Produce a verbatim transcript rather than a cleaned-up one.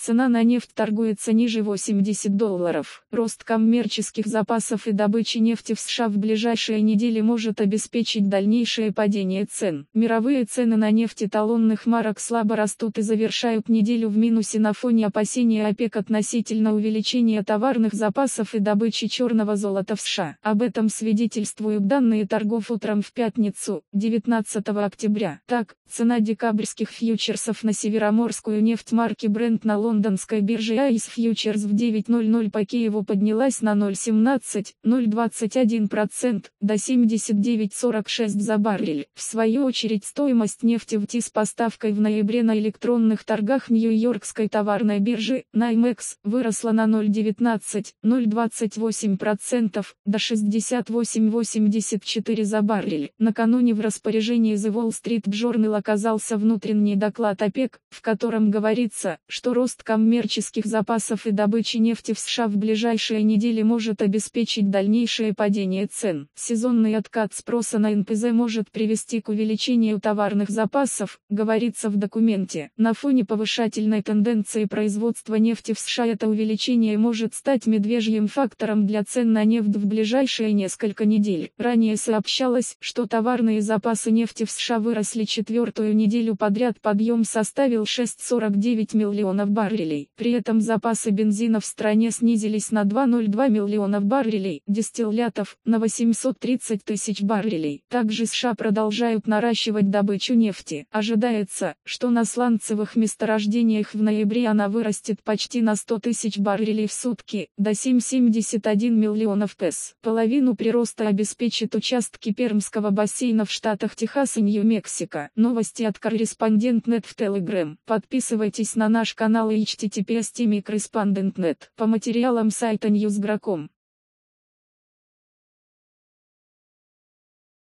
Цена на нефть торгуется ниже восьмидесяти долларов. Рост коммерческих запасов и добычи нефти в США в ближайшие недели может обеспечить дальнейшее падение цен. Мировые цены на нефть эталонных марок слабо растут и завершают неделю в минусе на фоне опасений ОПЕК относительно увеличения товарных запасов и добычи черного золота в США. Об этом свидетельствуют данные торгов утром в пятницу, девятнадцатого октября. Так, цена декабрьских фьючерсов на североморскую нефть марки Brent на лондонской бирже ай эс Futures в девять ноль ноль по Киеву поднялась на ноль целых семнадцать — ноль двадцать один процента до семьдесят девять сорок шесть за баррель. В свою очередь стоимость нефти в ти с поставкой в ноябре на электронных торгах Нью-Йоркской товарной биржи Наймекс выросла на ноль целых девятнадцать — ноль двадцать восемь процента до шестьдесят восемь целых восемьдесят четыре за баррель. Накануне в распоряжении The Wall Street Journal оказался внутренний доклад ОПЕК, в котором говорится, что рост коммерческих запасов и добычи нефти в США в ближайшие недели может обеспечить дальнейшее падение цен. Сезонный откат спроса на эн пэ зэ может привести к увеличению товарных запасов, говорится в документе. На фоне повышательной тенденции производства нефти в США это увеличение может стать медвежьим фактором для цен на нефть в ближайшие несколько недель. Ранее сообщалось, что товарные запасы нефти в США выросли четвертую неделю подряд, подъем составил шесть целых сорок девять миллионов баррелей. При этом запасы бензина в стране снизились на два целых два миллионов баррелей, дистиллятов — на восемьсот тридцать тысяч баррелей. Также США продолжают наращивать добычу нефти. Ожидается, что на сланцевых месторождениях в ноябре она вырастет почти на сто тысяч баррелей в сутки, до семь целых семьдесят один миллионов пэс. Половину прироста обеспечит участки Пермского бассейна в штатах Техас и Нью-Мексико. Новости от Корреспондент точка нет в Telegram. Подписывайтесь на наш канал эйч ти ти пи эс точка корреспондент точка нет по материалам сайта ньюс точка гра точка ком.